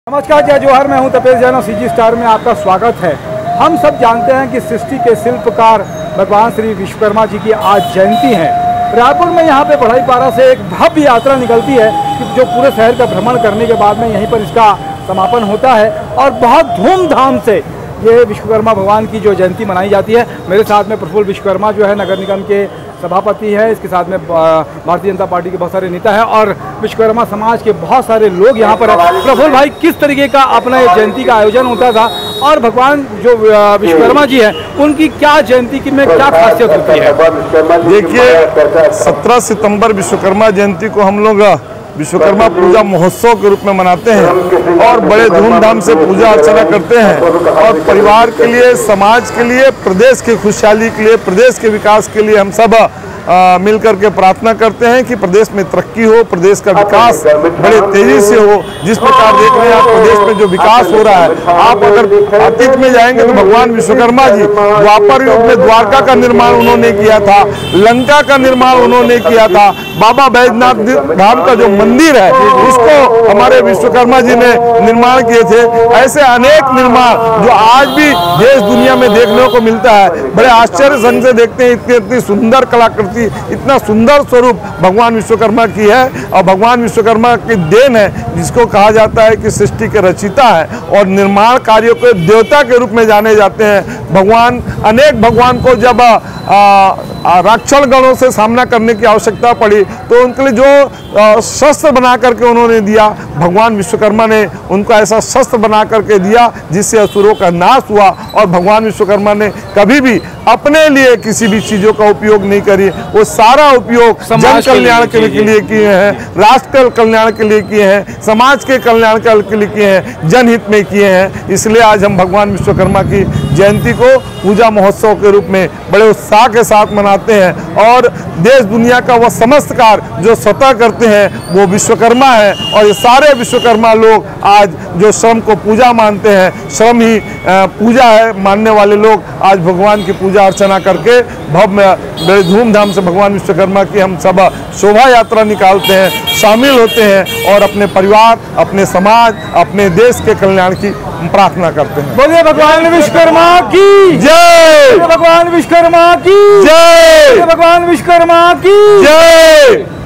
नमस्कार, जय जोहर। मैं हूं तपेश जैन और सीजी स्टार में आपका स्वागत है। हम सब जानते हैं कि सृष्टि के शिल्पकार भगवान श्री विश्वकर्मा जी की आज जयंती है। रायपुर में यहाँ पे बढ़ईपारा से एक भव्य यात्रा निकलती है कि जो पूरे शहर का भ्रमण करने के बाद में यहीं पर इसका समापन होता है और बहुत धूमधाम से ये विश्वकर्मा भगवान की जो जयंती मनाई जाती है। मेरे साथ में प्रफुल्ल विश्वकर्मा जो है नगर निगम के सभापति है, इसके साथ में भारतीय जनता पार्टी के बहुत सारे नेता हैं और विश्वकर्मा समाज के बहुत सारे लोग यहाँ पर हैं। प्रफुल्ल भाई, किस तरीके का अपना जयंती का आयोजन होता था और भगवान जो विश्वकर्मा जी हैं उनकी क्या जयंती में क्या खासियत होती है? देखिए, 17 सितंबर विश्वकर्मा जयंती को हम लोग विश्वकर्मा पूजा महोत्सव के रूप में मनाते हैं और बड़े धूमधाम से पूजा अर्चना करते हैं और परिवार के लिए, समाज के लिए, प्रदेश की खुशहाली के लिए, प्रदेश के विकास के लिए हम सब मिलकर के प्रार्थना करते हैं कि प्रदेश में तरक्की हो, प्रदेश का विकास बड़े तेजी से हो। जिस प्रकार देख रहे हैं आप प्रदेश में जो विकास हो रहा है, आप अगर अतीत में जाएंगे तो भगवान विश्वकर्मा जी द्वापर युग में द्वारका का निर्माण उन्होंने किया था, लंका का निर्माण उन्होंने किया था, बाबा बैजनाथ धाम का जो मंदिर है उसको हमारे विश्वकर्मा जी ने निर्माण किए थे। ऐसे अनेक निर्माण जो आज भी देश दुनिया में देखने को मिलता है, बड़े आश्चर्य संग से देखते हैं। इतनी सुंदर कलाकृति, इतना सुंदर स्वरूप भगवान विश्वकर्मा की है और भगवान विश्वकर्मा की देन है, जिसको कहा जाता है कि सृष्टि के रचिता है और निर्माण कार्यों के देवता के रूप में जाने जाते हैं। भगवान अनेक भगवान को जब राक्षस गणों से सामना करने की आवश्यकता पड़ी तो उनके लिए जो शस्त्र बना करके उन्होंने दिया, भगवान विश्वकर्मा ने उनको ऐसा शस्त्र बना करके दिया जिससे असुरों का नाश हुआ। और भगवान विश्वकर्मा ने कभी भी अपने लिए किसी भी चीज़ों का उपयोग नहीं करी, वो सारा उपयोग जन कल्याण के लिए किए हैं, राष्ट्र कल्याण के लिए किए हैं, समाज के कल्याण के लिए किए हैं, जनहित में किए हैं। इसलिए आज हम भगवान विश्वकर्मा की जयंती को पूजा महोत्सव के रूप में बड़े उत्साह के साथ मनाते हैं और देश दुनिया का वह समस्त कार्य जो स्वतः करते हैं वो विश्वकर्मा है। और ये सारे विश्वकर्मा लोग आज जो श्रम को पूजा मानते हैं, श्रम ही पूजा है मानने वाले लोग आज भगवान की पूजा अर्चना करके भव्य बड़े धूमधाम से भगवान विश्वकर्मा की हम सब शोभा यात्रा निकालते हैं, शामिल होते हैं और अपने परिवार, अपने समाज, अपने देश के कल्याण की प्रार्थना करते हैं। बोलिए भगवान विश्वकर्मा की जय, भगवान विश्वकर्मा की जय, भगवान विश्वकर्मा की जय।